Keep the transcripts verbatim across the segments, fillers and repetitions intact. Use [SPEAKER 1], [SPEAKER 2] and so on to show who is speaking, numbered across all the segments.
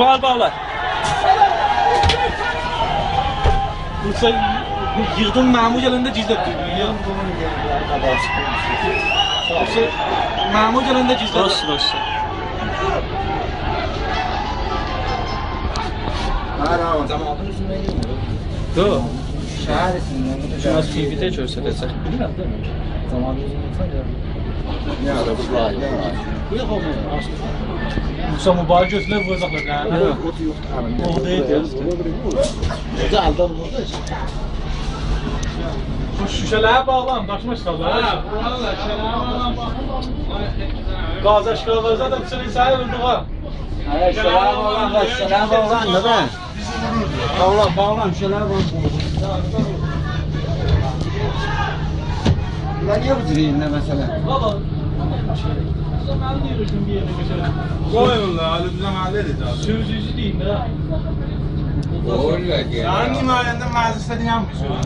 [SPEAKER 1] İsmail bağlar. Yoksa yığdın Mahmut elinde cizlet duydun ya. Yoksa Mahmut elinde cizlet.
[SPEAKER 2] Dost dost.
[SPEAKER 3] Merhaba. Zamanın üstünden geliyor.
[SPEAKER 2] Yo.
[SPEAKER 3] Şehir isimden.
[SPEAKER 2] Şu an T V'de göstəriləcək.
[SPEAKER 3] Bilmirəm değil mi? Zamanın üstünden geliyor. Ne ara bu var?
[SPEAKER 1] Bu yok olmuyor. Yoksa mübarek gözler vuracaklar yani.
[SPEAKER 3] Yok, otu yoktu.
[SPEAKER 1] O değil ya.
[SPEAKER 3] Orada aldan burada işte.
[SPEAKER 1] Şu şişelere bağlan, taşma çıkarlar. Ha, valla şişelere bağlan bak. Gaz aşkı zaten seni sahip öldü ha.
[SPEAKER 3] Hayır, şişelere bağlan, şişelere bağlan, neden? Bağlan, bağlan, şişelere bağlan. Ulan niye bu direğinde mesela?
[SPEAKER 1] Valla. Ben de yürüdüm bir yere geçelim.
[SPEAKER 4] Koyun la, Ali bize mahalleriz abi.
[SPEAKER 1] Sürücüsü değil de.
[SPEAKER 3] Doğru ya.
[SPEAKER 4] Hangi mahallende mağazası yanmış o?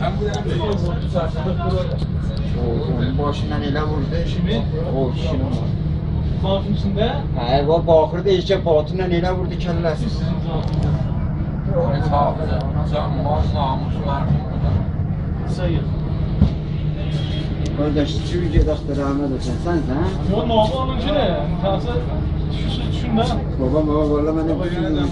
[SPEAKER 3] Onun başından elə vurdu.
[SPEAKER 1] Kimi?
[SPEAKER 3] O kişinin var.
[SPEAKER 1] Bakın içinde.
[SPEAKER 3] Hayır, o bakırdı işte batından elə vurdu kəlləsi.
[SPEAKER 1] Sizin zaten.
[SPEAKER 4] Sağ ol. Can mal namusu var mı?
[SPEAKER 1] Sayın.
[SPEAKER 3] Kardeş, şu gedəxdə rəhmət etsin. Sən sən?
[SPEAKER 1] Yo, ne oldu onun için ne? Tansı şu şunda.
[SPEAKER 3] Babam, baba, valla mən hep düşündüm.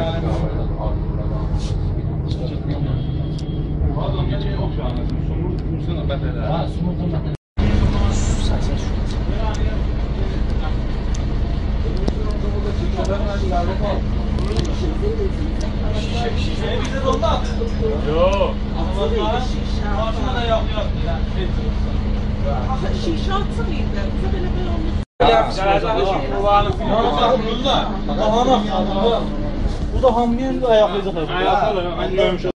[SPEAKER 4] Adam gece yok şu an. Sumur kursana beteler.
[SPEAKER 1] Ha, sumurdan da. Şişeyi bize doldu at. Yok. Başına da yapıyor.
[SPEAKER 5] Şişe atsa mıydı? Bize böyle böyle olmuş.
[SPEAKER 1] Bu da hamleyen ayaklayacaklar.
[SPEAKER 4] Ayaklar.